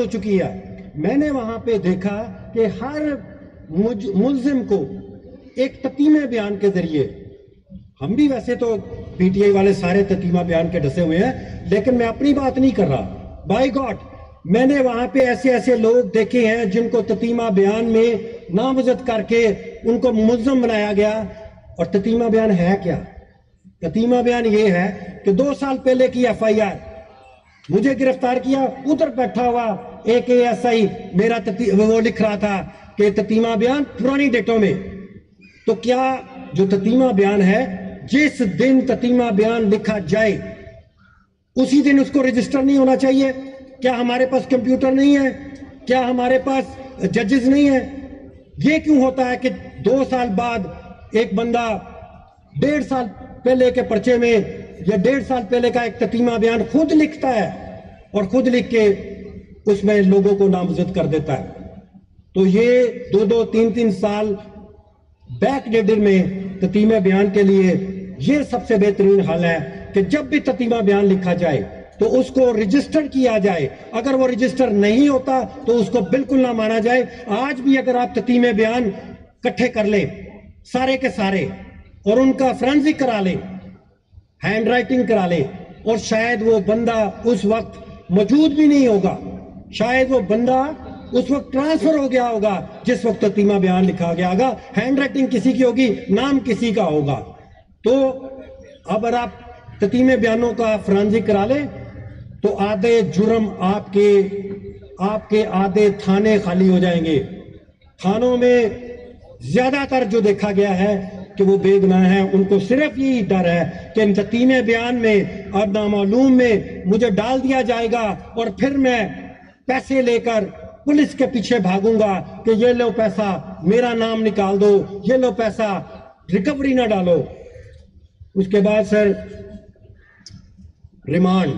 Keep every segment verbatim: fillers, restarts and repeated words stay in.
ہو چکی ہے. میں نے وہاں پہ دیکھا کہ ہر ملزم کو ایک تتیمہ بیان کے ذریعے، ہم بھی ویسے تو پی ٹی آئی والے سارے تتیمہ بیان کے ڈسے ہوئے ہیں، لیکن میں اپنی بات نہیں کر رہا، بائی گاڈ میں نے وہاں پہ ایسے ایسے لوگ دیکھے ہیں جن کو تتیمہ بیان میں نامزد کر کے ان کو ملزم بنایا گیا. اور تتیمہ بیان ہے کیا؟ تتیمہ بیان یہ ہے کہ دو سال پہلے کی ایف آئی آر، مجھے گرفتار کیا، ادھر بیٹھا ہوا ایک اے ایس آئی میرا وہ لکھ رہا تھا کہ تتیمہ بیان پرانی ڈیٹوں میں. تو کیا جو تتیمہ بیان ہے، جس دن تتیمہ بیان لکھا جائے اسی دن اس کو رجسٹر نہیں ہونا چاہیے؟ کیا ہمارے پاس کمپیوٹر نہیں ہے؟ کیا ہمارے پاس ججز نہیں ہیں؟ یہ کیوں ہوتا ہے کہ دو سال بعد ایک بندہ ڈیڑھ سال پہلے کے پرچے میں یا ڈیڑھ سال پہلے کا ایک تتیمہ بیان خود لکھتا ہے اور خود لکھ کے اس میں لوگوں کو نامزد کر دیتا ہے؟ تو یہ دو دو تین تین سال بیک ڈیٹر میں تتیمہ بیان کے لیے یہ سب سے بہترین حل ہے کہ جب بھی تتیمہ بیان لکھا جائے تو اس کو رجسٹر کیا جائے. اگر وہ رجسٹر نہیں ہوتا تو اس کو بالکل نہ مانا جائے. آج بھی اگر آپ تتیمہ بیان کٹھے کر لیں سارے کے سارے اور ان کا فرانزک کرا لیں، ہینڈ رائٹنگ کرا لیں، اور شاید وہ بندہ اس وقت موجود بھی نہیں ہوگا، شاید وہ بندہ اس وقت ٹرانسفر ہو گیا ہوگا جس وقت تتیمہ بیان لکھا گیا ہوگا، ہینڈ رائٹنگ کسی کی ہوگی، نام کسی کا ہوگا. تو اگر آپ تتیمہ بیانوں کا فرانزک کرا لیں تو آدھے جرم آپ کے آپ کے آدھے تھانے خالی ہو جائیں گے. تھانوں میں زیادہ تر جو دیکھا گیا ہے کہ وہ بے گناہ ہیں، ان کو صرف یہی ڈر ہے کہ ان تتیمہ بیان میں اور نامعلوم میں مجھے ڈال دیا جائے گا اور پھر میں پیسے لے کر پولیس کے پیچھے بھاگوں گا کہ یہ لو پیسہ، میرا نام نکال دو، یہ لو پیسہ، ریکوری نہ ڈالو. اس کے بعد سر ریمانڈ،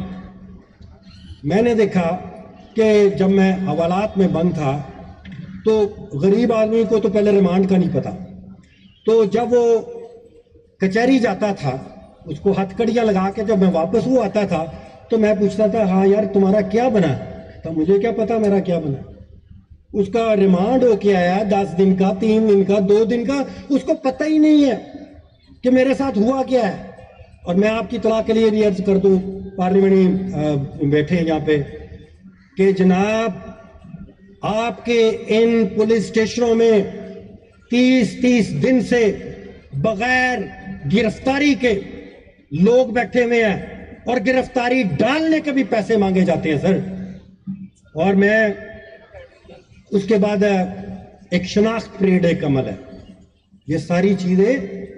میں نے دیکھا کہ جب میں حوالات میں بند تھا تو غریب آدمی کو تو پہلے ریمانڈ کا نہیں پتا، تو جب وہ کچہری جاتا تھا اس کو ہتھ کڑیاں لگا کے جب میں واپس وہ آتا تھا تو میں پوچھتا تھا ہاں یار تمہارا کیا بنا؟ تو مجھے کیا پتا میرا کیا بنا. اس کا ریمانڈ ہو کے آیا دس دن کا، تین دن کا، دو دن کا، اس کو پتہ ہی نہیں ہے کہ میرے ساتھ ہوا کیا ہے. اور میں آپ کی اطلاع کے لیے بھی عرض کر دوں، پارلیمنٹ بیٹھے ہیں یہاں پہ، کہ جناب آپ کے ان پولیس اسٹیشنوں میں تیس تیس دن سے بغیر گرفتاری کے لوگ بیٹھے ہوئے ہیں اور گرفتاری ڈالنے کے بھی پیسے مانگے جاتے ہیں سر. اور میں اس کے بعد ایک شناخت پریڈ ایک عمل ہے. یہ ساری چیزیں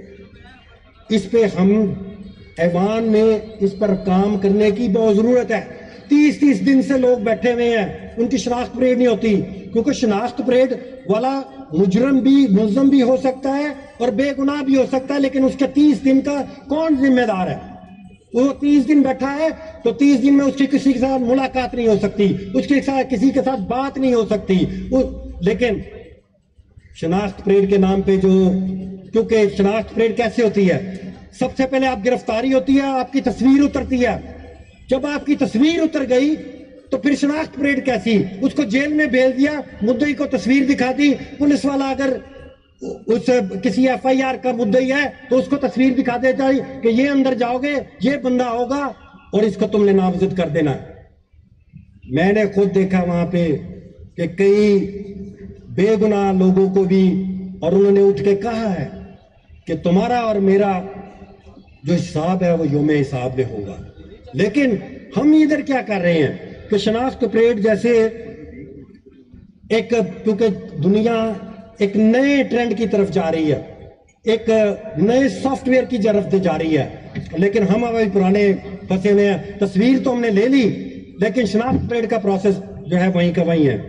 اس پہ ہم ایوان میں اس پر کام کرنے کی بہت ضرورت ہے. تیس تیس دن سے لوگ بیٹھے ہوئے ہیں، ان کی شناخت پریڈ نہیں ہوتی، کیونکہ شناخت پریڈ والا مجرم بھی ملزم بھی ہو سکتا ہے اور بے گناہ بھی ہو سکتا ہے، لیکن اس کے تیس دن کا کون ذمہ دار ہے؟ وہ تیس دن بیٹھا ہے تو تیس دن میں اس کی کسی کے ساتھ ملاقات نہیں ہو سکتی، اس کے ساتھ کسی کے ساتھ بات نہیں ہو سکتی. لیکن شناخت پریڈ کے نام پہ جو، کیونکہ شناخت پریڈ کیسے ہوتی ہے؟ سب سے پہلے آپ گرفتاری ہوتی ہے، آپ کی تصویر اترتی ہے. جب آپ کی تصویر اتر گئی تو پھر شناخت پریڈ کیسی؟ اس کو جیل میں بھیج دیا، مدعی کو تصویر دکھا دی، پولیس والا اگر اس کسی ایف آئی آر کا مدعی ہے تو اس کو تصویر دکھا دیتا ہے کہ یہ اندر جاؤ گے، یہ بندہ ہوگا اور اس کو تم نے نامزد کر دینا. میں نے خود دیکھا وہاں پہ کہ کئی بے گناہ لوگوں کو بھی، اور انہوں نے اٹھ کے کہا ہے کہ تمہارا اور میرا جو حساب ہے وہ یوم حساب میں ہوگا. لیکن ہم ادھر کیا کر رہے ہیں کہ شناخت پریڈ جیسے ایک، کیونکہ دنیا ایک نئے ٹرینڈ کی طرف جا رہی ہے، ایک نئے سافٹ ویئر کی طرف جا رہی ہے، لیکن ہم ابھی پرانے پھنسے ہوئے ہیں. تصویر تو ہم نے لے لی لیکن شناخت پریڈ کا پروسیس جو ہے وہیں کا وہیں ہے.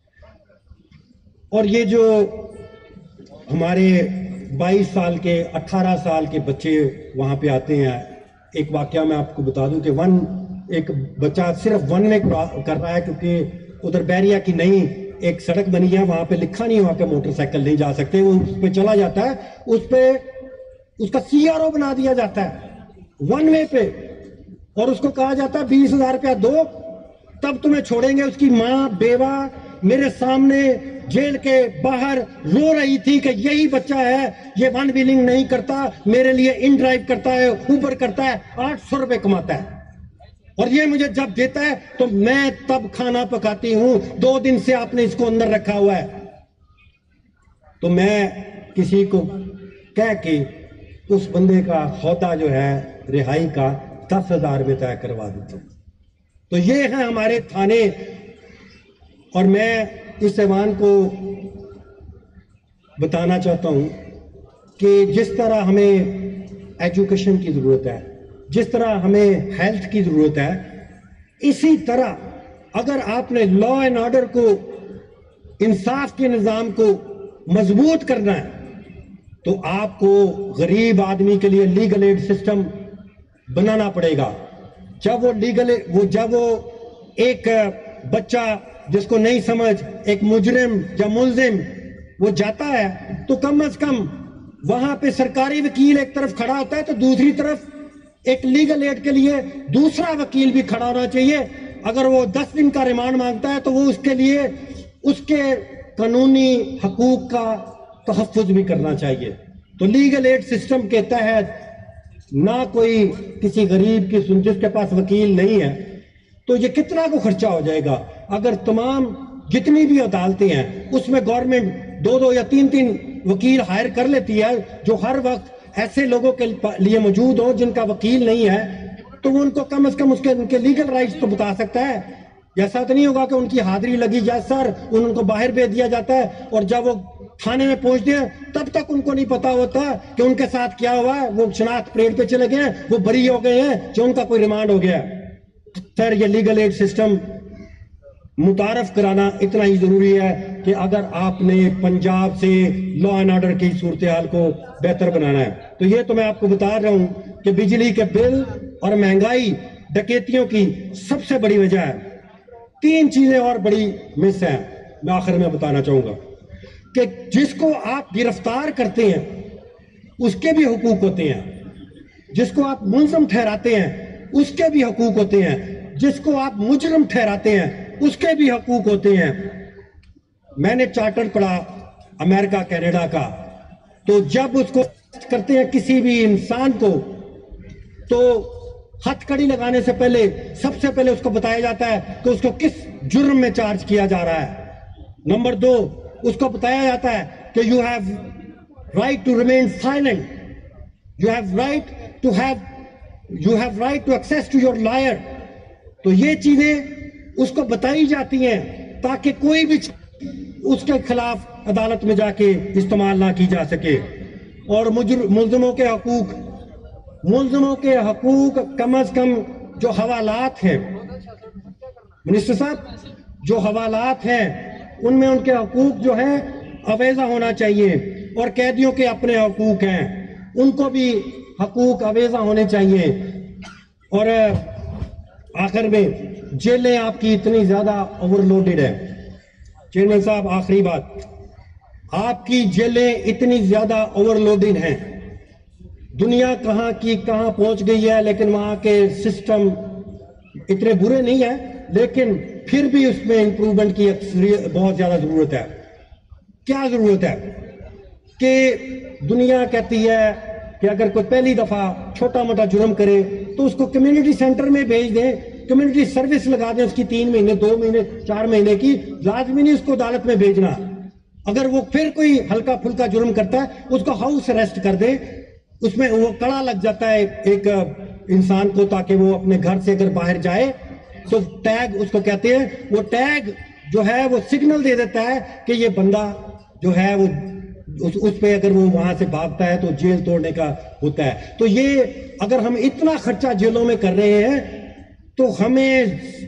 اور یہ جو ہمارے بائیس سال کے، اٹھارہ سال کے بچے وہاں پہ آتے ہیں، ایک واقعہ میں آپ کو بتا دوں کہ ون ایک بچہ صرف ون میں کر رہا ہے کیونکہ ادھر بیریا کی نئی ایک سڑک بنی ہے، وہاں پہ لکھا نہیں ہوا کہ موٹر سائیکل نہیں جا سکتے، وہ اس پہ چلا جاتا ہے، اس پہ اس کا سی آر او بنا دیا جاتا ہے ون وے پہ، اور اس کو کہا جاتا ہے بیس ہزار روپیہ دو تب تمہیں چھوڑیں گے. اس کی ماں بیوہ میرے سامنے جیل کے باہر رو رہی تھی کہ یہی بچہ ہے, یہ ون ویلنگ نہیں کرتا, میرے لیے ان ڈرائیو کرتا ہے, اوبر کرتا ہے, آٹھ سو روپے کماتا ہے, اور یہ مجھے جب دیتا ہے تو میں تب کھانا پکاتی ہوں. دو دن سے آپ نے اس کو اندر رکھا ہوا ہے. تو میں کسی کو کہہ کے اس بندے کا خودہ جو ہے رہائی کا دس ہزار میں طے کروا دیتا ہوں. تو یہ ہے ہمارے تھانے. اور میں اس ایوان کو بتانا چاہتا ہوں کہ جس طرح ہمیں ایجوکیشن کی ضرورت ہے, جس طرح ہمیں ہیلتھ کی ضرورت ہے, اسی طرح اگر آپ نے لا اینڈ آرڈر کو, انصاف کے نظام کو مضبوط کرنا ہے تو آپ کو غریب آدمی کے لیے لیگل ایڈ سسٹم بنانا پڑے گا. جب وہ لیگل وہ جب وہ ایک بچہ جس کو نہیں سمجھ, ایک مجرم یا ملزم وہ جاتا ہے تو کم از کم وہاں پہ سرکاری وکیل ایک طرف کھڑا ہوتا ہے تو دوسری طرف ایک لیگل ایڈ کے لیے دوسرا وکیل بھی کھڑا ہونا چاہیے. اگر وہ دس دن کا ریمانڈ مانگتا ہے تو وہ اس کے لیے اس کے قانونی حقوق کا تحفظ بھی کرنا چاہیے. تو لیگل ایڈ سسٹم کے تحت نہ کوئی کسی غریب کی سن جس کے پاس وکیل نہیں ہے تو یہ کتنا کو خرچہ ہو جائے گا. اگر تمام جتنی بھی عدالتیں ہیں اس میں گورنمنٹ دو دو یا تین تین وکیل ہائر کر لیتی ہے جو ہر وقت ایسے لوگوں کے لیے موجود ہوں جن کا وکیل نہیں ہے, تو وہ ان کو کم از کم اس کے ان کے لیگل رائٹس تو بتا سکتا ہے. ایسا تو نہیں ہوگا کہ ان کی حاضری لگی جائے سر, ان کو باہر بھیج دیا جاتا ہے اور جب وہ تھانے میں پہنچتے ہیں تب تک ان کو نہیں پتا ہوتا کہ ان کے ساتھ کیا ہوا ہے. وہ شناخت پریڈ پہ چلے گئے ہیں, وہ بری ہو گئے ہیں, جو ان کا کوئی ریمانڈ ہو گیا. سر یہ لیگل ایڈ سسٹم متعارف کرانا اتنا ہی ضروری ہے کہ اگر آپ نے پنجاب سے لا اینڈ آرڈر کی صورتحال کو بہتر بنانا ہے. تو یہ تو میں آپ کو بتا رہا ہوں کہ بجلی کے بل اور مہنگائی ڈکیتیوں کی سب سے بڑی وجہ ہے. تین چیزیں اور بڑی مس ہیں میں آخر میں بتانا چاہوں گا کہ جس کو آپ گرفتار کرتے ہیں اس کے بھی حقوق ہوتے ہیں, جس کو آپ ملزم ٹھہراتے ہیں اس کے بھی حقوق ہوتے ہیں, جس کو آپ مجرم ٹھہراتے ہیں اس کے بھی حقوق ہوتے ہیں. میں نے چارٹر پڑھا امریکہ کینیڈا کا, تو جب اس کو کرتے ہیں کسی بھی انسان کو تو ہتھ کڑی لگانے سے پہلے سب سے پہلے اس کو بتایا جاتا ہے کہ اس کو کس جرم میں چارج کیا جا رہا ہے. نمبر دو, اس کو بتایا جاتا ہے کہ you have right to remain silent, you have right to have you have right to access to your lawyer. تو یہ چیزیں اس کو بتائی جاتی ہیں تاکہ کوئی بھی اس کے خلاف عدالت میں جا کے استعمال نہ کی جا سکے. اور ملزموں کے حقوق ملزموں کے حقوق کم از کم جو حوالات ہیں, منسٹر صاحب جو حوالات ہیں ان میں ان کے حقوق جو ہیں اویزہ ہونا چاہیے, اور قیدیوں کے اپنے حقوق ہیں ان کو بھی حقوق اویزہ ہونے چاہیے. اور آخر میں جیلیں آپ کی اتنی زیادہ اوور لوڈڈ ہے. چیئرمین صاحب آخری بات, آپ کی جیلیں اتنی زیادہ اوور لوڈڈ ہیں, دنیا کہاں کی کہاں پہنچ گئی ہے, لیکن وہاں کے سسٹم اتنے برے نہیں ہیں, لیکن پھر بھی اس میں امپروومنٹ کی بہت زیادہ ضرورت ہے. کیا ضرورت ہے کہ دنیا کہتی ہے کہ اگر کوئی پہلی دفعہ چھوٹا موٹا جرم کرے تو اس کو کمیونٹی سینٹر میں بھیج دیں, کمیونٹی سروس لگا دیں اس کی تین مہینے دو مہینے چار مہینے کی, لازمی نہیں اس کو عدالت میں بھیجنا. اگر وہ پھر کوئی ہلکا پھلکا جرم کرتا ہے اس کو ہاؤس اریسٹ کر دیں, اس میں وہ کڑا لگ جاتا ہے ایک انسان کو تاکہ وہ اپنے گھر سے اگر باہر جائے تو ٹیگ اس کو کہتے ہیں, وہ ٹیگ جو ہے وہ سگنل دے دیتا ہے کہ یہ بندہ جو ہے وہ اس پہ اگر وہ وہاں سے بھاگتا ہے تو جیل توڑنے کا ہوتا ہے. تو یہ اگر ہم اتنا خرچہ جیلوں میں کر رہے ہیں تو ہمیں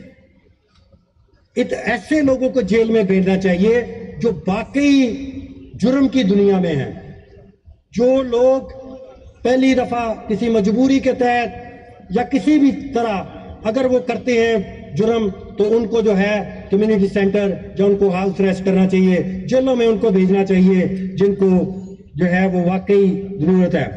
ایسے لوگوں کو جیل میں بھیجنا چاہیے جو واقعی جرم کی دنیا میں ہیں. جو لوگ پہلی دفعہ کسی مجبوری کے تحت یا کسی بھی طرح اگر وہ کرتے ہیں جرم تو ان کو جو ہے کمیونٹی سینٹر یا ان کو ہاؤس اریسٹ کرنا چاہیے, جیلوں میں ان کو بھیجنا چاہیے جن کو جو ہے وہ واقعی ضرورت ہے.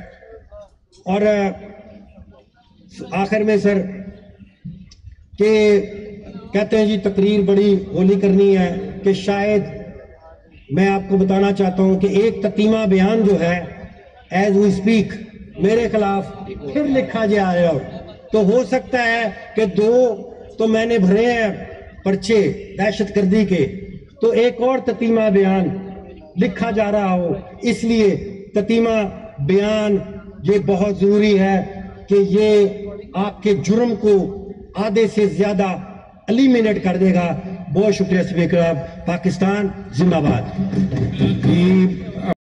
اور آخر میں سر کہ کہتے ہیں جی تقریر بڑی ہولی کرنی ہے کہ شاید میں آپ کو بتانا چاہتا ہوں کہ ایک تتیمہ بیان جو ہے ایز وی اسپیک میرے خلاف پھر لکھا جا رہا ہو، تو ہو سکتا ہے کہ دو تو میں نے بھرے ہیں پرچے دہشت گردی کے، تو ایک اور تتیمہ بیان لکھا جا رہا ہو، اس لیے تتیمہ بیان یہ بہت ضروری ہے کہ یہ آپ کے جرم کو آدھے سے زیادہ ایلیمینیٹ کر دے گا۔ بہت شکریہ اسپیکر صاحب۔ پاکستان زندہ باد۔